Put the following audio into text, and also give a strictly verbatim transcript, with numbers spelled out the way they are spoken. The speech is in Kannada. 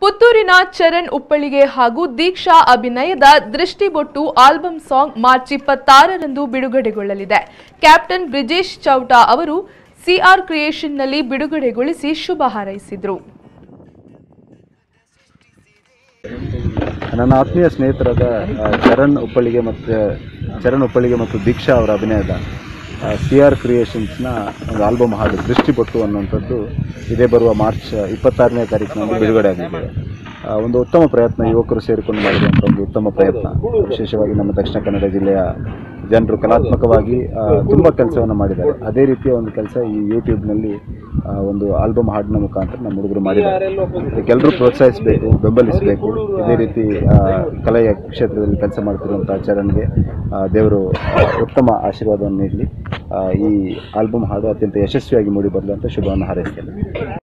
ಪುತ್ತೂರಿನ ಚರಣ್ ಉಪ್ಪಳಿಗೆ ಹಾಗೂ ದೀಕ್ಷಾ ಅಭಿನಯದ ದೃಷ್ಟಿಬೊಟ್ಟು ಆಲ್ಬಂ ಸಾಂಗ್ ಮಾರ್ಚ್ ಇಪ್ಪತ್ತಾರರಂದು ಬಿಡುಗಡೆಗೊಳ್ಳಲಿದೆ. ಕ್ಯಾಪ್ಟನ್ ಬ್ರಿಜೇಶ್ ಚೌಟಾ ಅವರು ಸಿಆರ್ ಕ್ರಿಯೇಷನ್ನಲ್ಲಿ ಬಿಡುಗಡೆಗೊಳಿಸಿ ಶುಭ ಹಾರೈಸಿದರು. ನನ್ನ ಆತ್ಮೀಯ ಸ್ನೇಹಿತರಾದ ಚರಣ್ ಉಪ್ಪಳಿಗೆ ಮತ್ತು ಚರಣ್ ಉಪ್ಪಳಿಗೆ ಮತ್ತು ದೀಕ್ಷಾ ಅವರ ಅಭಿನಯದ ಸಿ ಆರ್ ಕ್ರಿಯೇಷನ್ಸ್ನ ಒಂದು ಆಲ್ಬಮ್ ಹಾಡು ದೃಷ್ಟಿಬೊಟ್ಟು ಅನ್ನುವಂಥದ್ದು ಇದೇ ಬರುವ ಮಾರ್ಚ್ ಇಪ್ಪತ್ತಾರನೇ ತಾರೀಕಿನಲ್ಲಿ ಬಿಡುಗಡೆ ಆಗಲಿದೆ. ಒಂದು ಉತ್ತಮ ಪ್ರಯತ್ನ, ಯುವಕರು ಸೇರಿಕೊಂಡು ಮಾಡಿರುವಂಥ ಒಂದು ಉತ್ತಮ ಪ್ರಯತ್ನ. ವಿಶೇಷವಾಗಿ ನಮ್ಮ ದಕ್ಷಿಣ ಕನ್ನಡ ಜಿಲ್ಲೆಯ ಜನರು ಕಲಾತ್ಮಕವಾಗಿ ತುಂಬ ಕೆಲಸವನ್ನು ಮಾಡಿದ್ದಾರೆ. ಅದೇ ರೀತಿಯ ಒಂದು ಕೆಲಸ ಈ ಯೂಟ್ಯೂಬ್ನಲ್ಲಿ ಒಂದು ಆಲ್ಬಮ್ ಹಾಡಿನ ಮುಖಾಂತರ ನಮ್ಮ ಹುಡುಗರು ಮಾಡಿದ್ದಾರೆ. ಅದಕ್ಕೆಲ್ಲರೂ ಪ್ರೋತ್ಸಾಹಿಸಬೇಕು, ಬೆಂಬಲಿಸಬೇಕು. ಇದೇ ರೀತಿ ಕಲೆಯ ಕ್ಷೇತ್ರದಲ್ಲಿ ಕೆಲಸ ಮಾಡ್ತಿರುವಂಥ ಚರಣ್ಗೆ ದೇವರು ಉತ್ತಮ ಆಶೀರ್ವಾದವನ್ನು ನೀಡಲಿ. ಈ ಆಲ್ಬಮ್ ಹಾಡು ಅತ್ಯಂತ ಯಶಸ್ವಿಯಾಗಿ ಮೂಡಿ ಬರಲಿ ಅಂತ ಶುಭವನ್ನು ಹಾರೈಸ್ತೇನೆ.